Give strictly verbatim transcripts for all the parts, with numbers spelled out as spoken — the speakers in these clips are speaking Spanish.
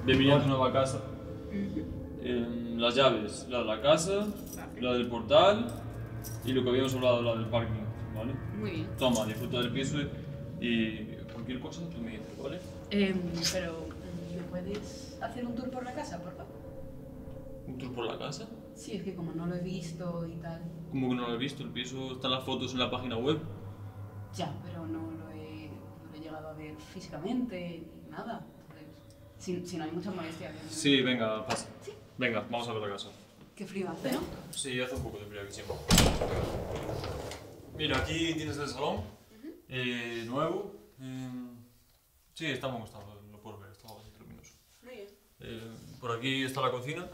Bienvenido a tu nueva casa. Uh-huh. Eh, las llaves, la de la casa, Vale. la del portal y lo que habíamos hablado, la del parking, ¿vale? Muy bien. Toma, disfruta del piso y cualquier cosa tú me dices, ¿vale? Eh, pero, ¿me puedes hacer un tour por la casa, por favor? ¿Un tour por la casa? Sí, es que como no lo he visto y tal. ¿Cómo que no lo he visto? El piso están las fotos en la página web. Ya, pero no lo he, no lo he llegado a ver físicamente ni nada. Entonces, si, si no hay mucha molestia. ¿No? Sí, venga, pasa. ¿Sí? Venga, vamos a ver la casa. Qué frío hace, ¿no? Sí, hace un poco de frío aquí siempre. Mira, aquí tienes el salón, uh-huh. eh, nuevo. Eh, sí, está en buen estado, lo puedes ver, está bastante luminoso. Muy bien. Eh, por aquí está la cocina.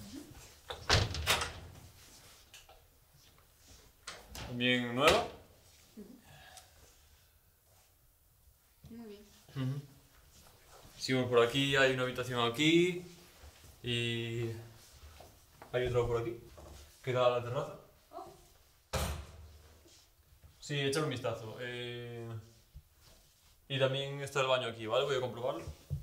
También nueva. Muy bien. Uh-huh. Seguimos por aquí, hay una habitación aquí y hay otra por aquí que da a la terraza. Oh. Sí, échale un vistazo. Eh... Y también está el baño aquí, ¿vale? Voy a comprobarlo.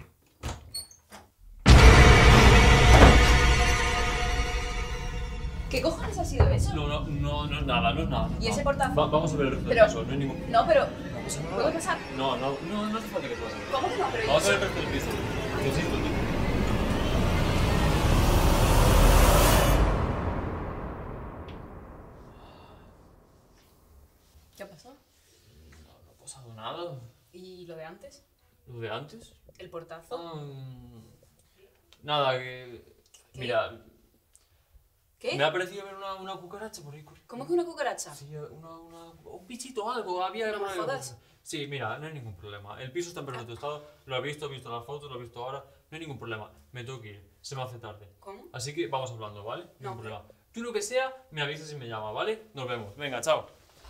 ¿Qué cojones ha sido eso? No, no, no, no es nada, no es nada. ¿Y no. ese portazo? Va, vamos a ver el reflejo Pero- del sol, no hay ningún... No, pero... No pasa nada. ¿Puedo pasar? No, no, no, no hace falta que pases. ¿Cómo que no? Pero Vamos a yo- ver el reflejo del piso. Necesito, tío. ¿Qué ha pasado? No, no ha pasado nada. ¿Y lo de antes? ¿Lo de antes? ¿El portazo? Um, nada, que... ¿Qué? Mira, ¿Qué? me ha parecido ver una, una cucaracha por ahí. ¿Cómo que una cucaracha? Sí, una, una, un bichito o algo, había... No me por ahí. jodas. Sí, mira, no hay ningún problema. El piso está en perfecto estado, lo he visto, he visto las fotos, lo he visto ahora, no hay ningún problema. Me tengo que ir, se me hace tarde. ¿Cómo? Así que vamos hablando, ¿vale? No. Ningún problema. Tú lo que sea, me avisas y me llamas, ¿vale? Nos vemos. Venga, chao.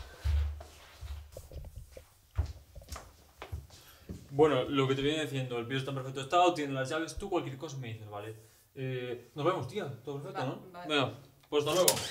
Bueno, lo que te viene diciendo, el piso está en perfecto estado, tiene las llaves, tú cualquier cosa me dices, ¿vale? Eh, nos vemos, tía, todo perfecto, Va- ¿no? vale. Venga, pues hasta luego.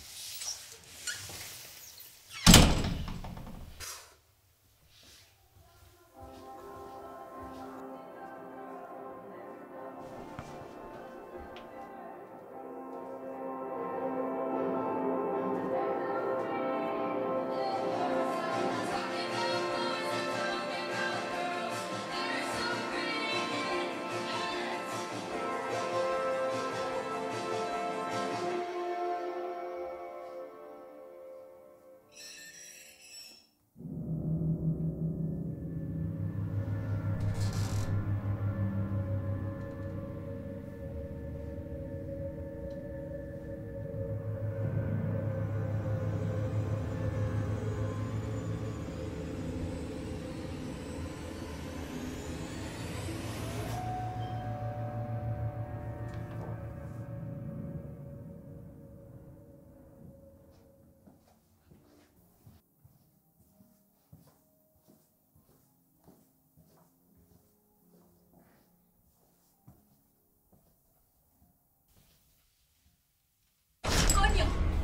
¡Coño!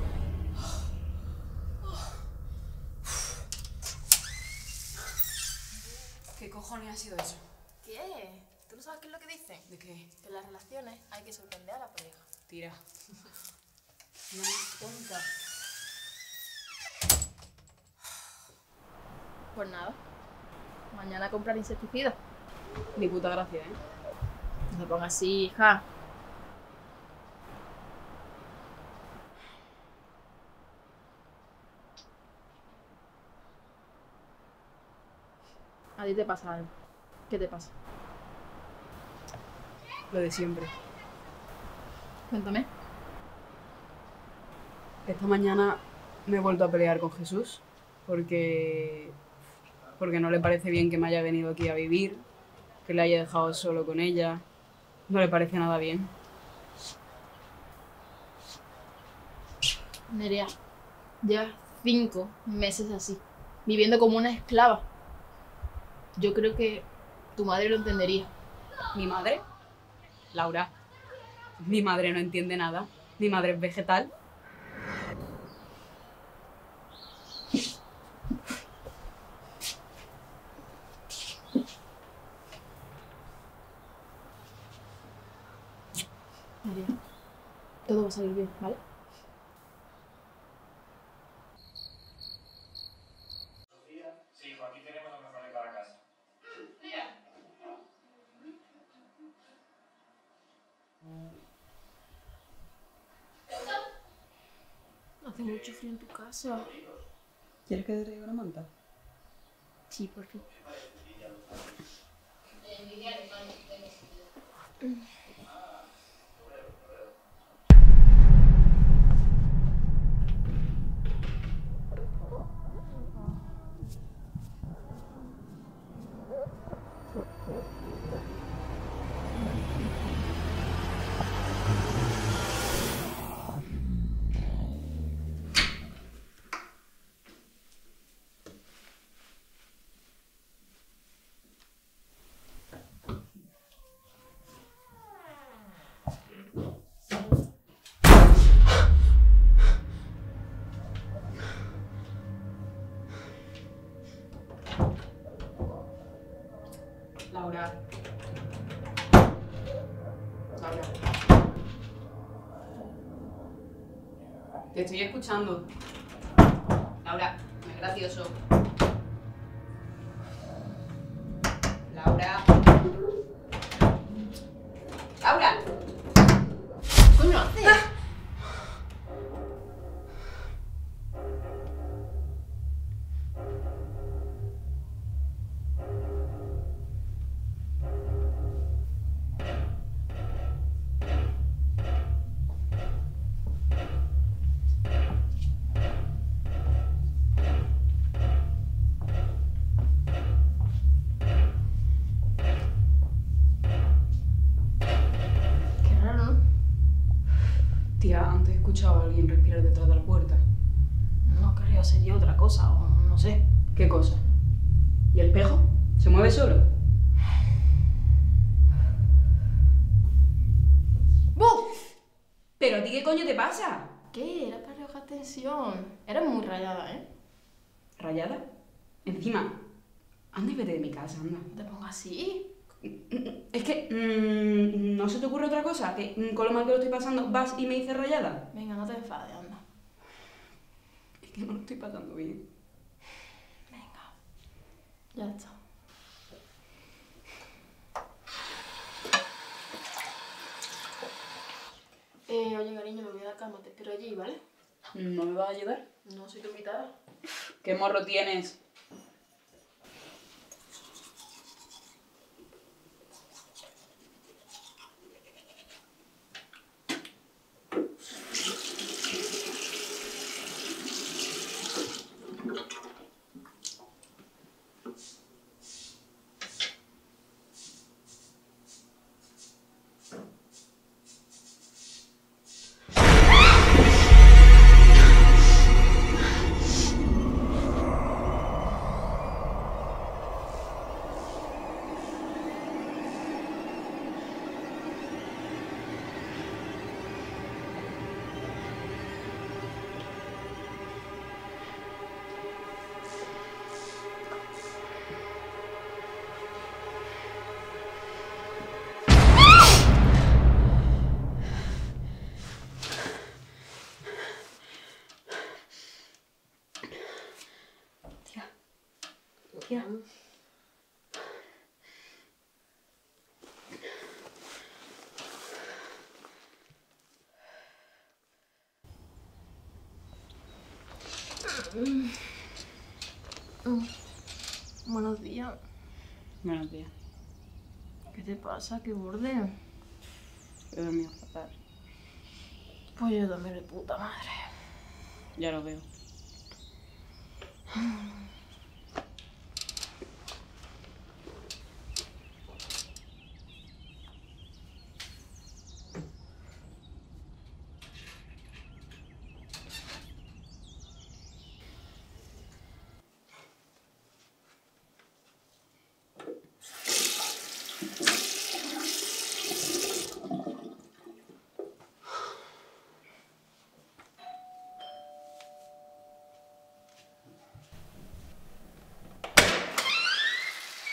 ¿Qué cojones ha sido eso? ¿Qué? ¿Tú no sabes qué es lo que dicen? ¿De qué? Que en las relaciones hay que sorprender a la pareja. Tira. No me cuenta. Pues nada. Mañana comprar insecticida. Ni puta gracia, ¿eh? No se ponga así, hija. A ti te pasa algo. ¿Qué te pasa? Lo de siempre. Cuéntame. Esta mañana me he vuelto a pelear con Jesús porque... porque no le parece bien que me haya venido aquí a vivir, que le haya dejado solo con ella. No le parece nada bien. Nerea, llevas cinco meses así, viviendo como una esclava. Yo creo que tu madre lo entendería. ¿Mi madre? Laura, mi madre no entiende nada. Mi madre es vegetal. salir bien, ¿vale? Sí, hijo, aquí tenemos lo mejor de cada casa. Hace mucho frío en tu casa. ¿Quieres que te traiga una manta? Sí, por fin. Laura. Laura. Te estoy escuchando. Laura, no es gracioso. Laura. Laura. ¿Qué coño haces? Qué raro, ¿no? Tía, antes he escuchado a alguien respirar detrás de la puerta. No creo, sería otra cosa, o no sé. ¿Qué cosa? ¿Y el espejo? ¿Se mueve solo? ¡Buf! ¿Pero a ti qué coño te pasa? ¿Qué? Era para rebajar tensión. Eres muy rayada, ¿eh? ¿Rayada? Encima, anda y vete de mi casa, anda. No te pongas así. Es que, mm, ¿no se te ocurre otra cosa? Que mm, con lo mal que lo estoy pasando vas y me dices rayada. Venga, no te enfades, anda. Es que no lo estoy pasando bien. Venga. Ya está. Eh, oye, cariño, me voy a dar calma, te espero allí, ¿vale? ¿No me vas a ayudar? No soy tu invitada. ¿Qué morro tienes? Tía. Mm. Buenos días. Buenos días. ¿Qué te pasa? ¿Qué borde? He dormido fatal. Pues yo también de puta madre. Ya lo veo.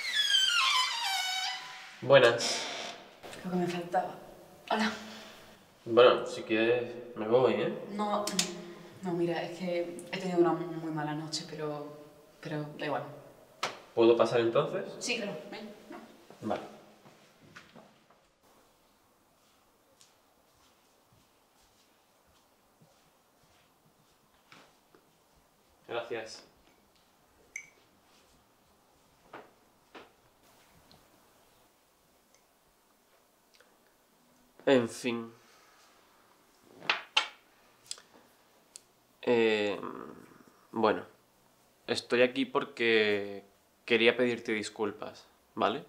Buenas. Lo que me faltaba. Hola. Bueno, si quieres me voy, ¿eh? No, no, mira, es que he tenido una muy mala noche, pero, pero da igual. ¿Puedo pasar entonces? Sí, claro, ven. Vale. Gracias. En fin. Eh, bueno, estoy aquí porque quería pedirte disculpas, ¿vale?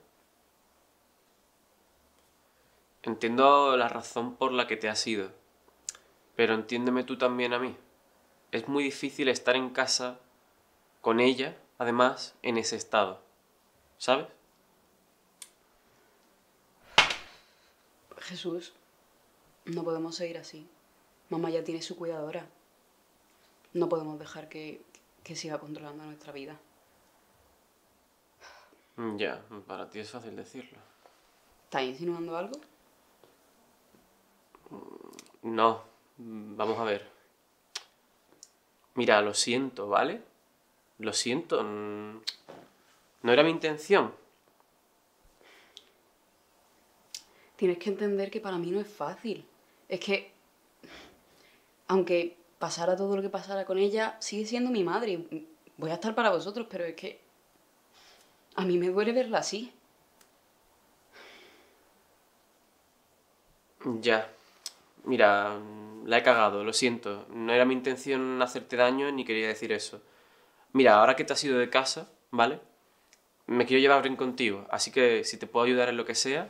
Entiendo la razón por la que te has ido, pero entiéndeme tú también a mí. Es muy difícil estar en casa con ella, además, en ese estado, ¿sabes? Jesús, no podemos seguir así. Mamá ya tiene su cuidadora. No podemos dejar que, que siga controlando nuestra vida. Ya, para ti es fácil decirlo. ¿Estás insinuando algo? No, vamos a ver. Mira, lo siento, ¿vale? Lo siento. No era mi intención. Tienes que entender que para mí no es fácil. Es que, aunque pasara todo lo que pasara con ella, sigue siendo mi madre. Voy a estar para vosotros, pero es que a mí me duele verla así. Ya. Mira, la he cagado, lo siento. No era mi intención hacerte daño ni quería decir eso. Mira, ahora que te has ido de casa, ¿vale? Me quiero llevar bien contigo, así que si te puedo ayudar en lo que sea...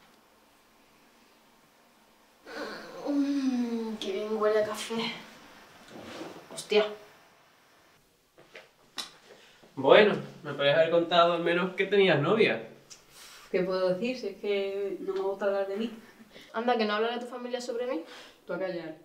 Mmm, qué bien huele a café. Hostia. Bueno, me podrías haber contado al menos que tenías novia. ¿Qué puedo decir si es que no me gusta hablar de mí? Anda, que no hablará tu familia sobre mí. Tú a callar.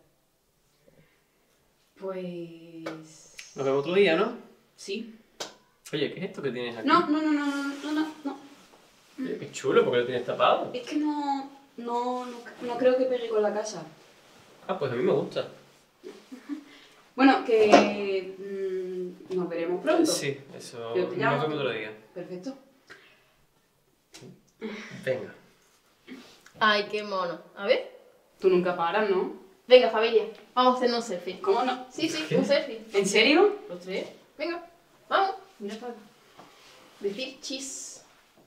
Pues... Nos vemos otro día, ¿no? sí. Oye, ¿qué es esto que tienes aquí? No, no, no, no, no, no, no, no. Oye, qué chulo, ¿por qué lo tienes tapado? Es que no, no, no, no creo que pegue con la casa. Ah, pues a mí me gusta. Bueno, que mm, nos veremos pronto. Sí, eso... Yo te llamo. Nos vemos otro día. Perfecto. Venga. Ay, qué mono. A ver. Tú nunca paras, ¿no? Venga, familia. Vamos a hacer un selfie. ¿Cómo no? Sí, sí, ¿Qué? un selfie. ¿En serio? Los tres. Venga, vamos. Mira para acá. Decir cheese.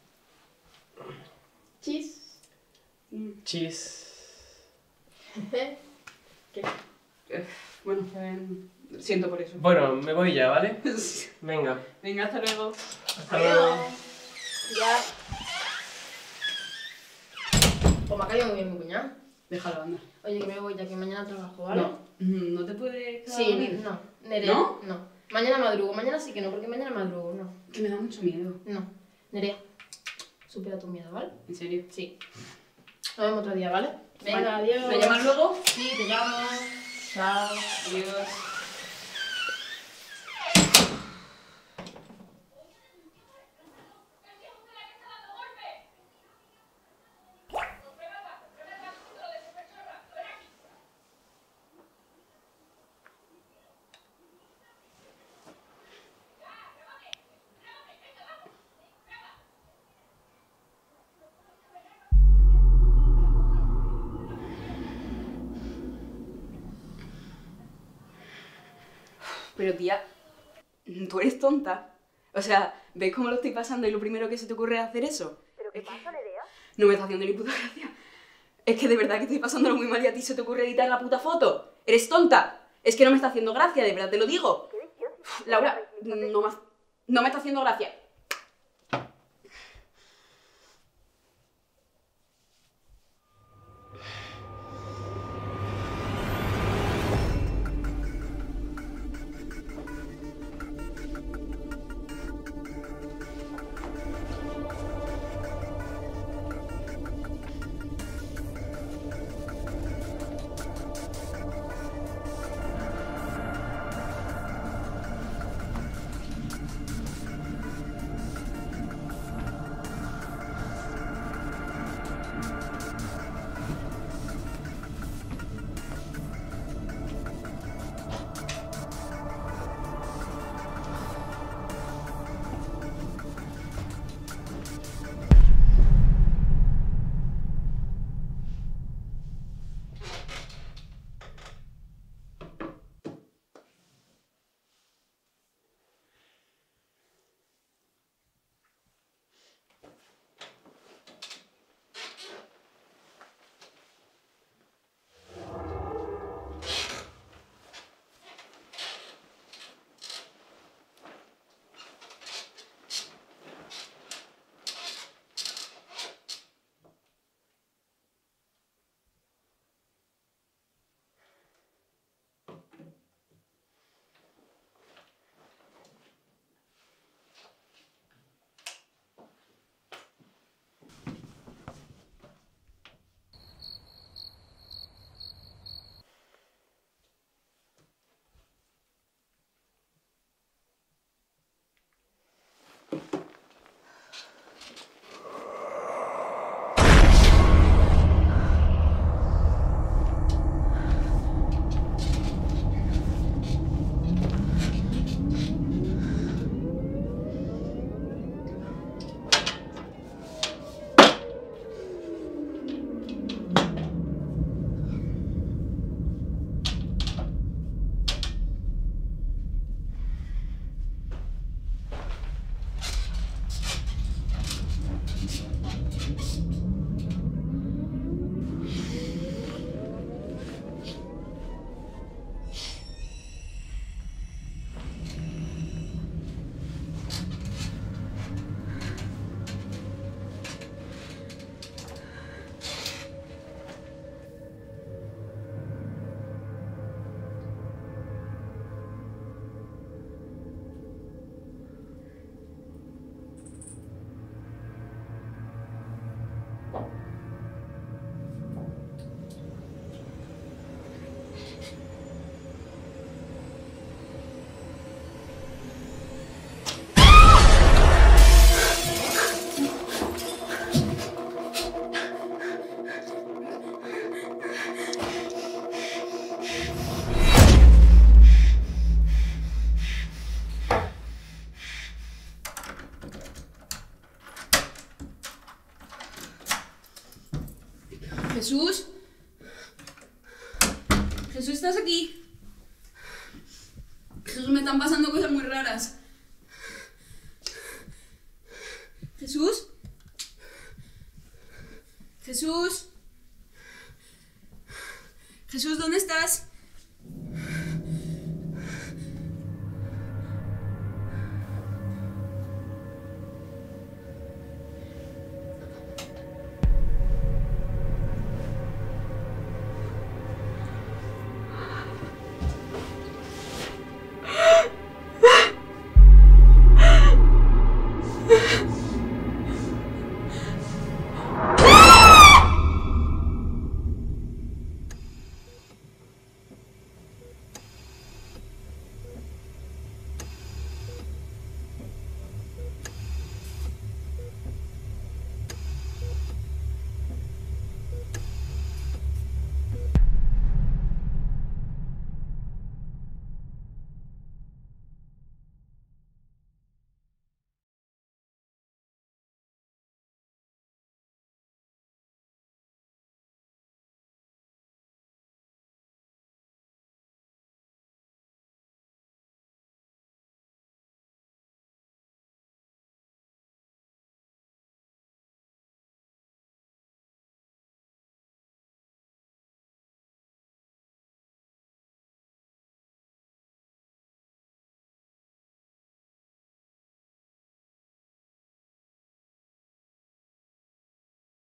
Cheese. Chis. ¿Qué? Eh, Bueno, eh, siento por eso. Bueno, me voy ya, ¿vale? Venga. Venga, hasta luego. Hasta luego. Ya. Pues me ha caído muy bien mi cuñado. Déjalo, anda. Oye, que me voy ya que mañana trabajo, ¿vale? No, no te puedes quedar a Sí, dormir? no. Nerea. ¿No? No. Mañana madrugo. Mañana sí que no, porque mañana madrugo, no. Que me da mucho miedo. No. Nerea, supera tu miedo, ¿vale? ¿En serio? Sí. Nos vemos otro día, ¿vale? Venga, Vale. adiós. ¿Me llamas luego? Sí, te llamo. Chao. Adiós. Pero tía, tú eres tonta. O sea, ¿ves cómo lo estoy pasando y lo primero que se te ocurre es hacer eso? ¿Pero qué pasa, Nerea? No me está haciendo ni puta gracia. Es que de verdad que estoy pasándolo muy mal y a ti se te ocurre editar la puta foto. ¡Eres tonta! Es que no me está haciendo gracia, de verdad te lo digo. ¿Qué dices? Uf, Laura, no me, no me está haciendo gracia. Jesús. Jesús, ¿estás aquí? Jesús, me están pasando cosas muy raras. Jesús. Jesús. Jesús, ¿dónde estás?